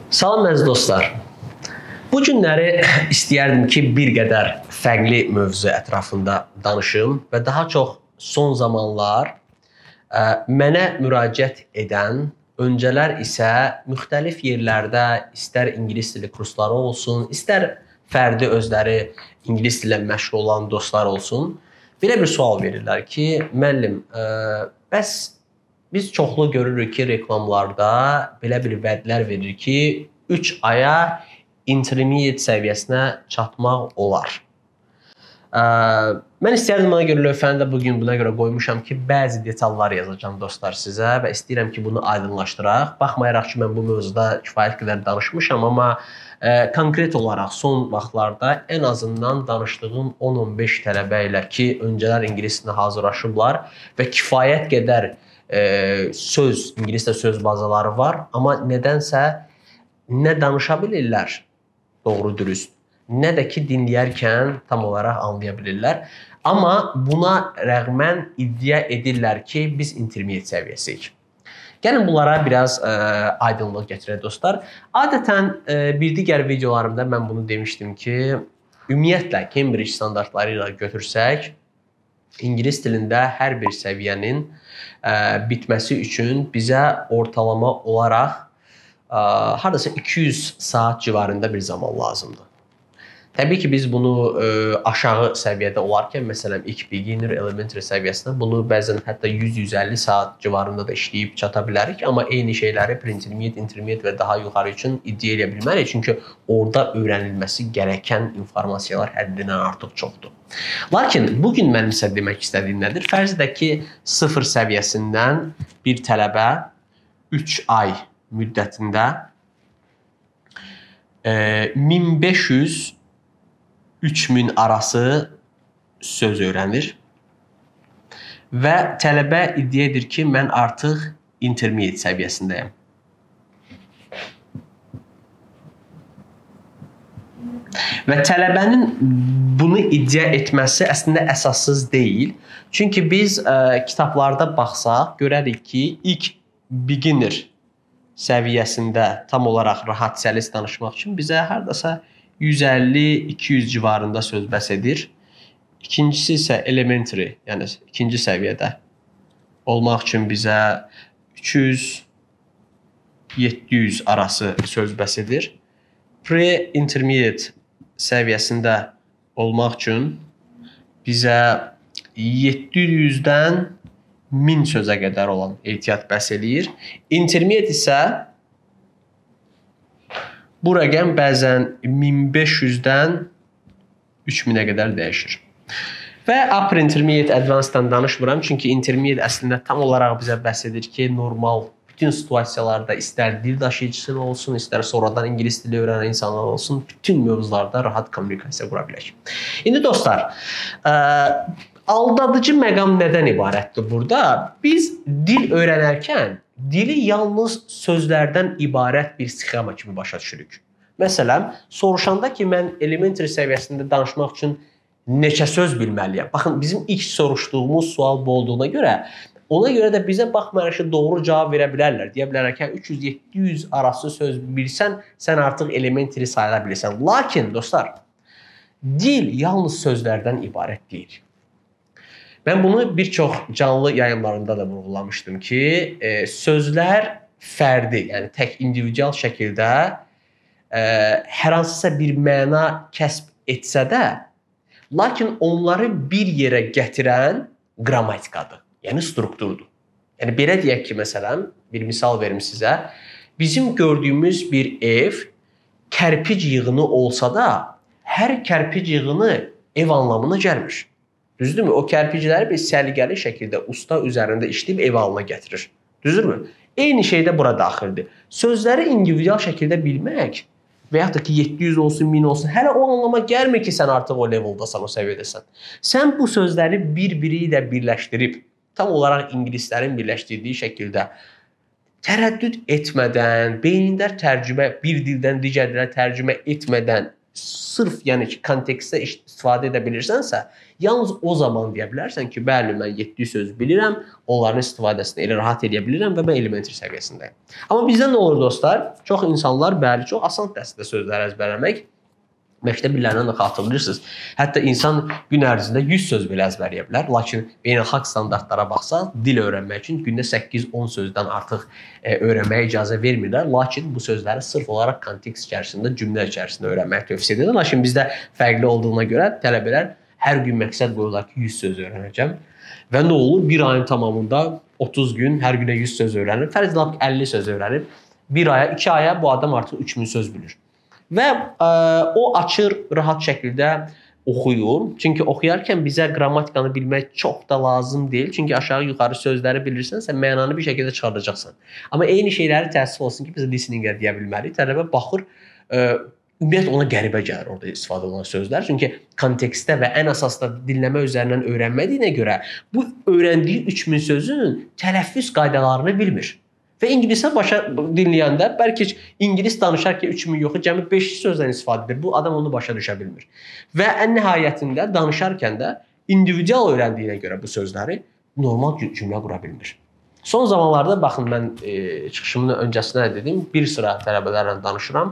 Salam əziz dostlar. Bu günləri istəyərdim ki, bir qədər fərqli mövzu ətrafında danışım və daha çox son zamanlar mənə müraciət edən, öncələr isə müxtəlif yerlərdə istər ingilis dili kursları olsun, istər fərdi özləri ingilis dili ilə məşğul olan dostlar olsun, belə bir sual verirlər ki, müəllim, bəs biz çoxlu görürük ki, reklamlarda belə bir vədlər verir ki, 3 aya intermediate səviyyəsinə çatmaq olar. Mən istəyərdim buna görə lövhəni də bugün buna görə qoymuşam ki, bəzi detallar yazacağım dostlar sizə və istəyirəm ki, bunu aydınlaşdıraq. Baxmayaraq ki, mən bu mövzuda kifayət qədər danışmışam, amma konkret olaraq son vaxtlarda ən azından danışdığım 10-15 tələbə ilə ki, öncələr ingilis dilinə hazırlaşıblar və kifayət qədər ingiliscə söz bazaları var, amma nədənsə nə danışa bilirlər doğru dürüst, nə də ki dinləyərkən tam olaraq anlaya bilirlər. Amma buna rəğmən iddia edirlər ki, biz intermediate səviyyəsiyik. Gəlin bunlara biraz aydınlıq gətirək dostlar. Adətən bir digər videolarımda mən bunu demişdim ki, ümumiyyətlə Cambridge standartları ilə götürsək, ingilis dilində hər bir səviyyənin bitməsi üçün bizə ortalama olaraq hardasa 200 saat civarında bir zaman lazımdır. Təbii ki, biz bunu aşağı səviyyədə olarkən, məsələn, ilk beginner, elementary səviyyəsində bunu bəzən hətta 100-150 saat civarında da işləyib çata bilərik. Amma eyni şeyləri pre-intermediate, intermediate və daha yuxarı üçün iddia edə bilmərik. Çünki orada öyrənilməsi gərəkən informasiyalar həddindən artıq çoxdur. Lakin bugün mənim sizə demək istədiyim nədir? Fərz edək ki, 0 səviyyəsindən bir tələbə 3 ay müddətində 1500-3000 arası söz öyrənir və tələbə iddia edir ki, mən artıq intermediate səviyyəsindəyəm. Və tələbənin bunu iddia etməsi əslində əsassız deyil. Çünki biz kitablarda baxsaq, görərik ki, ilk beginner səviyyəsində tam olaraq rahat səlis danışmaq üçün bizə hardasa 150-200 civarında söz bəs edir. İkincisi isə elementary, yəni ikinci səviyyədə olmaq üçün bizə 300-700 arası söz bəs edir. Pre-intermediate səviyyəsində olmaq üçün bizə 700-dən 1000 sözə qədər olan ehtiyat bəs eləyir. Intermediate isə bu rəqəm bəzən 1500-dən 3000-ə qədər dəyişir. Və upper intermediate advanced-dan danışmıram. Çünki intermediate əslində tam olaraq bizə bəhs edir ki, normal bütün situasiyalarda istər dil daşıyıcısı olsun, istər sonradan ingilis dili öyrənən insanlar olsun, bütün mövzularda rahat kommunikasiya qura bilək. İndi dostlar, aldadıcı məqam nədən ibarətdir burada? Biz dil öyrənərkən dili yalnız sözlərdən ibarət bir sxema kimi başa düşürük. Məsələn, soruşanda ki, mən elementary səviyyəsində danışmaq üçün neçə söz bilməliyəm? Baxın, bizim ilk soruşduğumuz sual bu olduğuna görə, ona görə də bizə baxmayaraq ki, doğru cavab verə bilərlər. Deyə bilərlər ki, 300-700 arası söz bilsən, sən artıq elementary sayıla bilirsən. Lakin, dostlar, dil yalnız sözlərdən ibarət deyil. Mən bunu bir çox canlı yayınlarında da vurğulamışdım ki, sözlər fərdi, yəni tək individual şəkildə hər hansısa bir məna kəsb etsə də, lakin onları bir yerə gətirən qrammatikadır, yəni strukturdur. Yəni belə deyək ki, məsələn, bir misal verim sizə, bizim gördüyümüz bir ev kərpic yığını olsa da, hər kərpic yığını ev anlamına gəlmir. Düzdürmü? O kərpicləri bir səliqəli şəkildə usta üzərində işləyib ev halına gətirir. Düzdürmü? Eyni şey də bura daxildir. Sözləri individual şəkildə bilmək və yaxud da ki 700 olsun, 1000 olsun, hələ o anlama gəlmir ki, sən artıq o leveldasan, o səviyyədəsən. Sən bu sözləri bir-biri ilə birləşdirib, tam olaraq ingilislərin birləşdirdiyi şəkildə tərəddüd etmədən, beynində tərcümə, bir dildən digər dilə tərcümə etmədən sırf yəni ki, kontekstdə istifadə edə bilirsənsə, yalnız o zaman deyə bilərsən ki, bəli, mən 700 söz bilirəm, onların istifadəsini elə rahat edə bilirəm və mən elementary səviyyəsindəyim. Amma bizdə nə olur dostlar? Çox insanlar, bəli, çox asan dəstədə sözlər əzbərləmək. Məktəb illərindən də xatırlayırsınız. Hətta insan gün ərzində 100 söz belə əzbərləyə bilər. Lakin beynəlxalq standartlara baxsaq, dil öyrənmək üçün gündə 8-10 sözdən artıq öyrənməyə icazə vermirlər. Lakin bu sözləri sırf olaraq kontekst içərisində, cümlə içərisində öyrənməyi tövsiyə edirlər. Lakin bizdə fərqli olduğuna görə tələbələr hər gün məqsəd qoyurlar ki, 100 söz öyrənəcəm. Və nə olur? Bir ayın tamamında 30 gün hər günə 100 söz öyrənir. Fərz edək 50 söz öyrənib. 1 aya, 2 aya bu adam artıq 3000 söz bilir. Və o açır, rahat şəkildə oxuyur. Çünki oxuyarkən bizə qrammatikanı bilmək çox da lazım deyil. Çünki aşağı-yuxarı sözləri bilirsənsə, mənanı bir şəkildə çıxardacaqsan. Amma eyni şeyləri təəssüf olsun ki, biz listening-ə deyə bilmərik. Tələbə baxır, ümumiyyətlə ona qəribə gəlir orada istifadə olunan sözlər. Çünki kontekstdə və ən əsas da dinləmə üzərindən öyrənmədiyinə görə bu öyrəndiyi 3000 sözün tələffüz qaydalarını bilmir. Və ingiliscə başa dinləyəndə bəlkə ingilis danışarkən 3000 yox, cəmi 500 sözdən istifadə edir. Bu adam onu başa düşə bilmir. Və ən nəhayətində danışarkən də individual öyrəndiyinə görə bu sözləri normal cümlə qura bilmir. Son zamanlarda baxın mən çıxışımın öncəsində dedim, bir sıra tələbələrlə danışıram.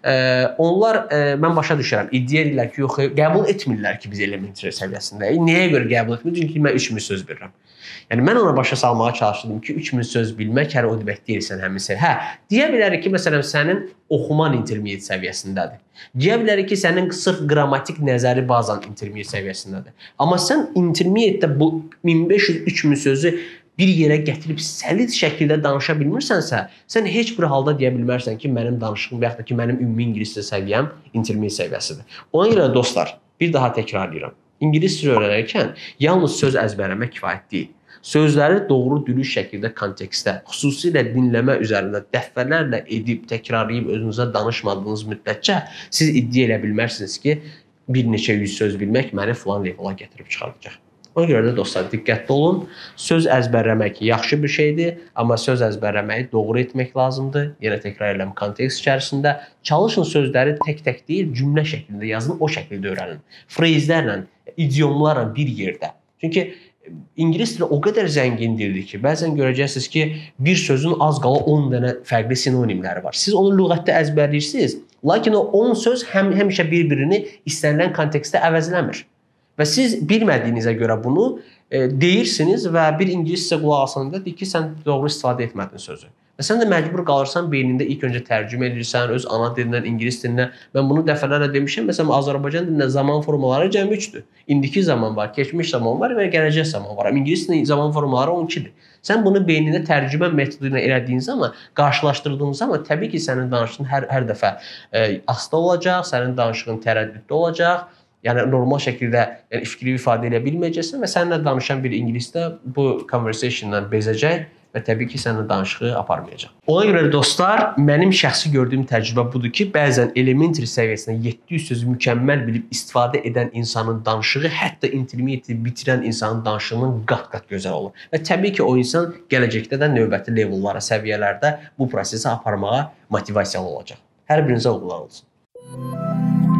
Onlar mən başa düşürəm. İddia edirlər ki, yox, qəbul etmirlər ki, biz elementary səviyyəsindəyik. Nəyə görə qəbul etmir? Çünki mən 3000 söz bilirəm. Yəni mən ona başa salmağa çalışdım ki, 3000 söz bilmək hər o demək deyilsən həmin sən. Hə, deyə bilərik ki, məsələn sənin oxuman intermediate səviyyəsindədir. Deyə bilərik ki, sənin sırf qrammatik nəzəri bazan intermediate səviyyəsindədir. Amma sən intermediate-də bu 1500-3000 sözü bir yerə gətirib səlis şəkildə danışa bilmirsənsə, sən heç bir halda deyə bilmərsən ki, mənim danışığım və yaxud da ki, mənim ümumi ingiliscə səviyyəm intermediate səviyyəsidir. Ona görə dostlar, bir daha təkrarlayıram. İngiliscə öyrənərkən yalnız söz əzbərləmək kifayət deyil. Sözləri doğru dürüst şəkildə kontekstdə, xüsusilə dinləmə üzərində dəfələrlə edib, təkrarlayıb özünüzə danışmadığınız müddətcə siz iddia edə bilmərsiniz ki, bir neçə 100 söz bilmək məni filan levela gətirib çıxardacaq. Ona görə də dostlar, diqqətli olun. Söz əzbərləmək yaxşı bir şeydir, amma söz əzbərləməyi doğru etmək lazımdır. Yenə təkrar edirəm, kontekst içərisində. Çalışın sözləri tək-tək deyil, cümlə şəklində yazın, o şəkildə öyrənin. Frezlərlə, idiomlarla bir yerdə. Çünki İngilis dili o qədər zəngin dildir ki, bəzən görəcəksiniz ki, bir sözün az qala 10 dənə fərqli sinonimləri var. Siz onu lüğətdə əzbərləyirsiniz, lakin o 10 söz həmişə bir-birini istənilən kontekstdə əvəzləmir. Və siz bilmədiyinizə görə bunu deyirsiniz və bir ingiliscə qulaq asanda deyir ki, sən doğru istifadə etmədin sözü. Və sən də məcbur qalırsan beynində ilk öncə tərcümə edirsən, öz ana dilindən, ingilis dilindən. Mən bunu dəfələrlə demişəm. Məsələn, Azərbaycan dilində zaman formaları cəmi 3-dür. İndiki zaman var, keçmiş zaman var və gələcək zaman var. İngilis dilində zaman formaları 12-dir. Sən bunu beynində tərcümə metodu ilə elədiyin zaman, qarşılaşdırdığın zaman təbii ki, sənin danışığın hər dəfə asta olacaq, sənin danışığın tərəddüdlü olacaq. Yəni normal şəkildə fikri ifadə edə bilməyəcəksən və səninlə danışan bir ingilis də bu conversation-dan bezəcək və təbii ki, səninlə danışığı aparmayacaq. Ona görə dostlar, mənim şəxsi gördüyüm təcrübə budur ki, bəzən elementary səviyyəsində 700 sözü mükəmməl bilib istifadə edən insanın danışığı, hətta intermediate bitirən insanın danışığının qat-qat gözəl olur. Və təbii ki, o insan gələcəkdə də növbəti levellara, səviyyələrdə bu prosesi aparmağa motivasiyalı olacaq. Hər birinizə uğurlar olsun.